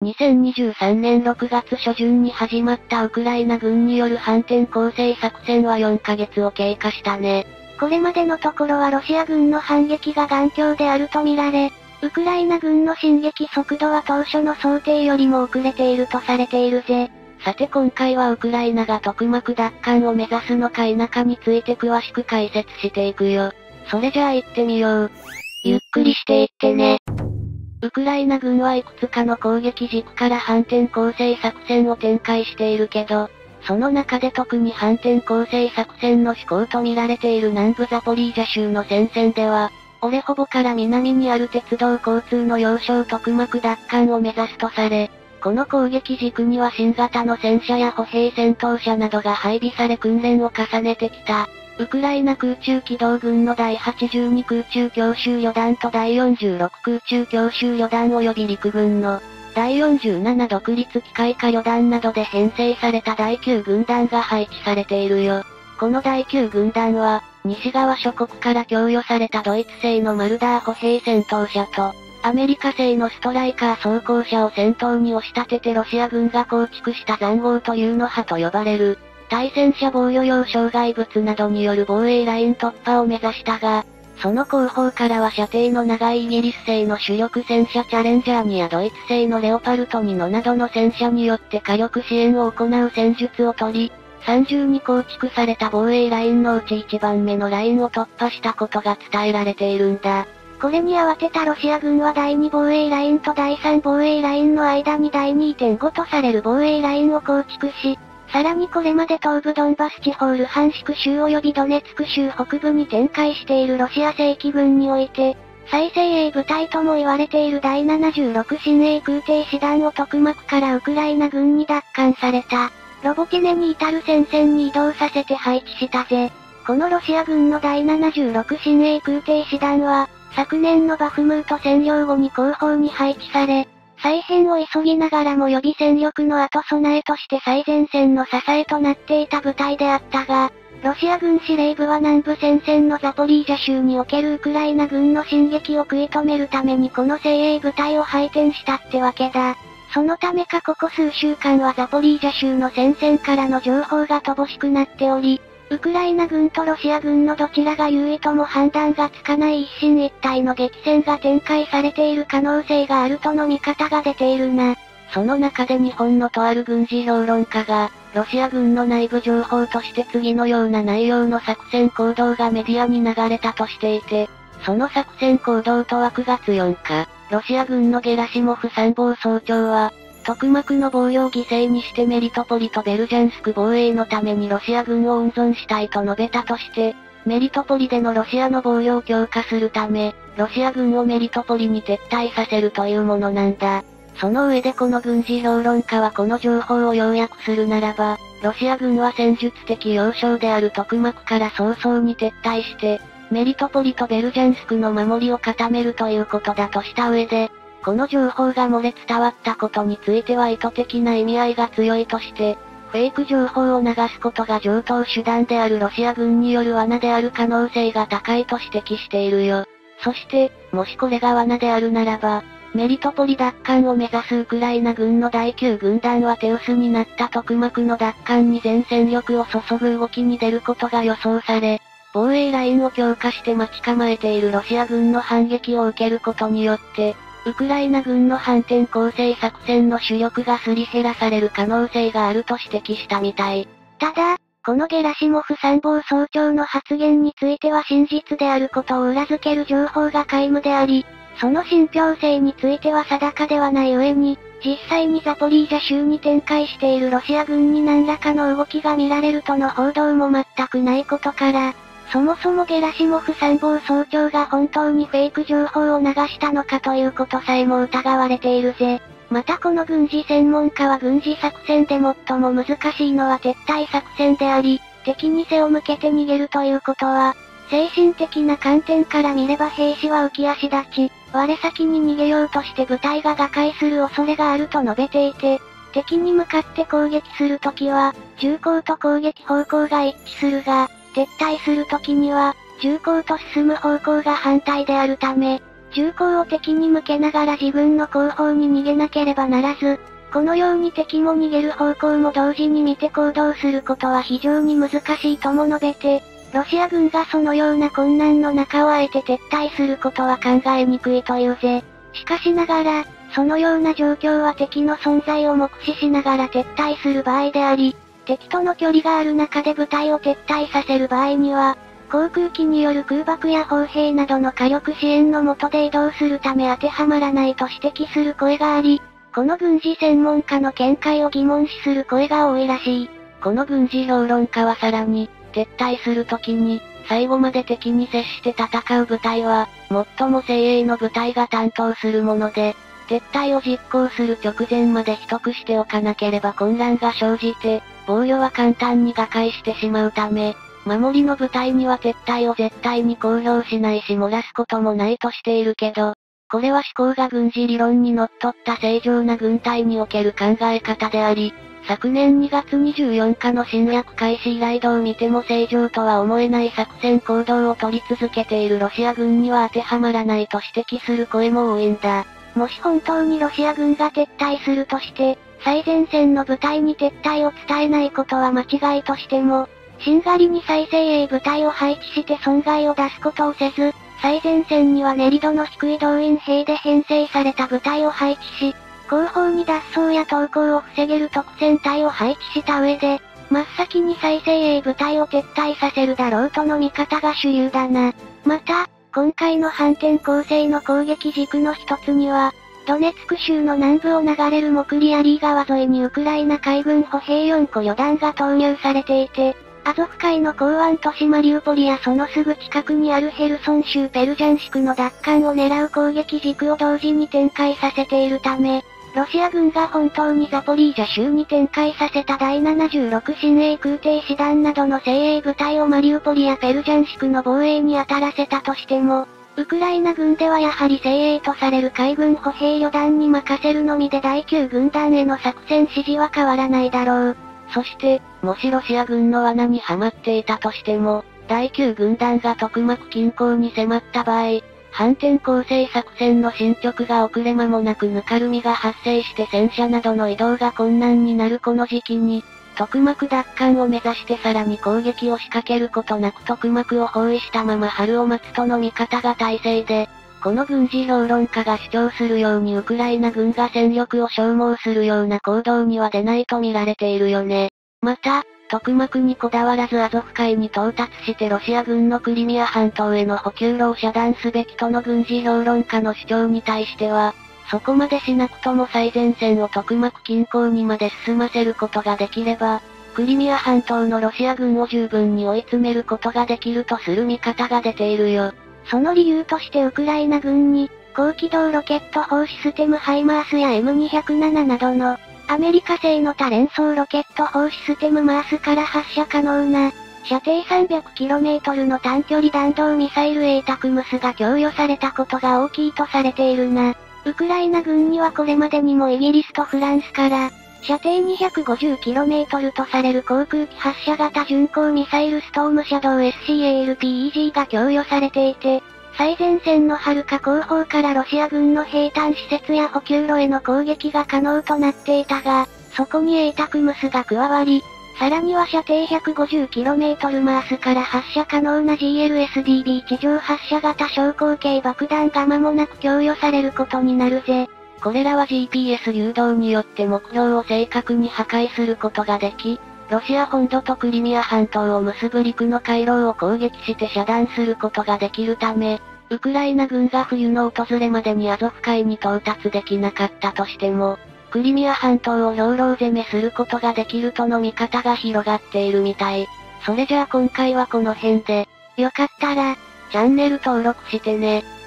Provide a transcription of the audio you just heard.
2023年6月初旬に始まったウクライナ軍による反転攻勢作戦は4ヶ月を経過したね。 これまでのところはロシア軍の反撃が頑強であると見られ、ウクライナ軍の進撃速度は当初の想定よりも遅れているとされているぜ。 さて今回はウクライナが特幕奪還を目指すのか否かについて詳しく解説していくよ。それじゃあ行ってみよう。ゆっくりしていってね。ウクライナ軍はいくつかの攻撃軸から反転攻勢作戦を展開しているけど、その中で特に反転攻勢作戦の主攻と見られている南部ザポリージャ州の戦線では、オレホボから南にある鉄道交通の要衝特幕奪還を目指すとされ、この攻撃軸には新型の戦車や歩兵戦闘車などが配備され訓練を重ねてきた。ウクライナ空中機動軍の第82空中強襲旅団と第46空中強襲旅団及び陸軍の第47独立機械化旅団などで編成された第9軍団が配置されているよ。この第9軍団は、西側諸国から供与されたドイツ製のマルダー歩兵戦闘車と、アメリカ製のストライカー装甲車を先頭に押し立ててロシア軍が構築した塹壕というの派と呼ばれる、対戦車防御用障害物などによる防衛ライン突破を目指したが、その後方からは射程の長いイギリス製の主力戦車チャレンジャー2やドイツ製のレオパルト2のなどの戦車によって火力支援を行う戦術を取り、三重に構築された防衛ラインのうち1番目のラインを突破したことが伝えられているんだ。 これに慌てたロシア軍は第2防衛ラインと第3防衛ラインの間に第 2.5 とされる防衛ラインを構築し、さらにこれまで東部ドンバス地方ルハンシク州及びドネツク州北部に展開しているロシア正規軍において、最精鋭部隊とも言われている第76新鋭空挺師団を特幕からウクライナ軍に奪還された、ロボティネに至る戦線に移動させて配置したぜ。このロシア軍の第76新鋭空挺師団は、昨年のバフムート占領後に後方に配置され、再編を急ぎながらも予備戦力の後備えとして最前線の支えとなっていた部隊であったが、ロシア軍司令部は南部戦線のザポリージャ州におけるウクライナ軍の進撃を食い止めるためにこの精鋭部隊を配転したってわけだ。そのためかここ数週間はザポリージャ州の戦線からの情報が乏しくなっており、ウクライナ軍とロシア軍のどちらが優位とも判断がつかない一進一退の激戦が展開されている可能性があるとの見方が出ているな。 その中で日本のとある軍事評論家が、ロシア軍の内部情報として次のような内容の作戦行動がメディアに流れたとしていて、その作戦行動とは9月4日、ロシア軍のゲラシモフ参謀総長は、特幕の防御を犠牲にしてメリトポリとベルジャンスク防衛のためにロシア軍を温存したいと述べたとして、メリトポリでのロシアの防御を強化するため、ロシア軍をメリトポリに撤退させるというものなんだ。その上でこの軍事評論家はこの情報を要約するならば、ロシア軍は戦術的要衝である特幕から早々に撤退して、メリトポリとベルジャンスクの守りを固めるということだとした上で、この情報が漏れ伝わったことについては意図的な意味合いが強いとして、フェイク情報を流すことが常套手段であるロシア軍による罠である可能性が高いと指摘しているよ。そして、もしこれが罠であるならば、メリトポリ奪還を目指すウクライナ軍の第9軍団は手薄になった特幕の奪還に全戦力を注ぐ動きに出ることが予想され、防衛ラインを強化して待ち構えているロシア軍の反撃を受けることによって、ウクライナ軍の反転攻勢作戦の主力がすり減らされる可能性があると指摘したみたい。 ただ、このゲラシモフ参謀総長の発言については真実であることを裏付ける情報が皆無であり、その信憑性については定かではない上に、実際にザポリージャ州に展開しているロシア軍に何らかの動きが見られるとの報道も全くないことから、そもそもゲラシモフ参謀総長が本当にフェイク情報を流したのかということさえも疑われているぜ。またこの軍事専門家は軍事作戦で最も難しいのは撤退作戦であり、敵に背を向けて逃げるということは、精神的な観点から見れば兵士は浮き足立ち、我先に逃げようとして部隊が瓦解する恐れがあると述べていて、敵に向かって攻撃するときは、銃口と攻撃方向が一致するが、撤退するときには、銃口と進む方向が反対であるため、 銃口を敵に向けながら自分の後方に逃げなければならず、このように敵も逃げる方向も同時に見て行動することは非常に難しいとも述べて、ロシア軍がそのような困難の中をあえて撤退することは考えにくいというぜ。しかしながら、そのような状況は敵の存在を目視しながら撤退する場合であり、敵との距離がある中で部隊を撤退させる場合には、航空機による空爆や砲兵などの火力支援の下で移動するため当てはまらないと指摘する声があり、この軍事専門家の見解を疑問視する声が多いらしい。 この軍事評論家はさらに、撤退するときに、最後まで敵に接して戦う部隊は、最も精鋭の部隊が担当するもので、撤退を実行する直前まで秘匿しておかなければ混乱が生じて、防御は簡単に瓦解してしまうため、守りの部隊には撤退を絶対に公表しないし漏らすこともないとしているけど、これは思考が軍事理論にのっとった正常な軍隊における考え方であり、昨年2月24日の侵略開始以来どう見ても正常とは思えない作戦行動を取り続けているロシア軍には当てはまらないと指摘する声も多いんだ。 もし本当にロシア軍が撤退するとして、最前線の部隊に撤退を伝えないことは間違いとしても、しんがりに最精鋭部隊を配置して損害を出すことをせず、最前線には練り度の低い動員兵で編成された部隊を配置し、後方に脱走や投降を防げる特戦隊を配置した上で、真っ先に最精鋭部隊を撤退させるだろうとの見方が主流だな。また、今回の反転攻勢の攻撃軸の一つには、ドネツク州の南部を流れるモクリアリー川沿いにウクライナ海軍歩兵4個旅団が投入されていて、アゾフ海の港湾都市マリウポリやそのすぐ近くにあるヘルソン州ペルジャンシクの奪還を狙う攻撃軸を同時に展開させているため、ロシア軍が本当にザポリージャ州に展開させた第76親衛空挺師団などの精鋭部隊をマリウポリやペルジャンシクの防衛に当たらせたとしても、ウクライナ軍ではやはり精鋭とされる海軍歩兵旅団に任せるのみで第9軍団への作戦指示は変わらないだろう。 そして、もしロシア軍の罠にはまっていたとしても、第9軍団がトクマク近郊に迫った場合、反転攻勢作戦の進捗が遅れ間もなくぬかるみが発生して戦車などの移動が困難になるこの時期に、トクマク奪還を目指してさらに攻撃を仕掛けることなくトクマクを包囲したまま春を待つとの見方が大勢で、この軍事評論家が主張するようにウクライナ軍が戦力を消耗するような行動には出ないと見られているよね。また、トクマクにこだわらずアゾフ海に到達してロシア軍のクリミア半島への補給路を遮断すべきとの軍事評論家の主張に対しては、そこまでしなくとも最前線をトクマク近郊にまで進ませることができれば、クリミア半島のロシア軍を十分に追い詰めることができるとする見方が出ているよ。 その理由としてウクライナ軍に、高機動ロケット砲システムハイマースや M207 などの、アメリカ製の多連装ロケット砲システムマースから発射可能な、射程 300km の短距離弾道ミサイルATACMSが供与されたことが大きいとされているな。ウクライナ軍にはこれまでにもイギリスとフランスから、射程 250km とされる航空機発射型巡航ミサイルストームシャドウ SCALPEG が供与されていて、最前線の遥か後方からロシア軍の兵站施設や補給路への攻撃が可能となっていたが、そこにATACMSが加わり、さらには射程 150km マースから発射可能な GLSDB 地上発射型小口径爆弾が間もなく供与されることになるぜ。 これらは GPS 誘導によって目標を正確に破壊することができ、ロシア本土とクリミア半島を結ぶ陸の回廊を攻撃して遮断することができるため、ウクライナ軍が冬の訪れまでにアゾフ海に到達できなかったとしても、クリミア半島を兵糧攻めすることができるとの見方が広がっているみたい。それじゃあ今回はこの辺で、よかったら、チャンネル登録してね。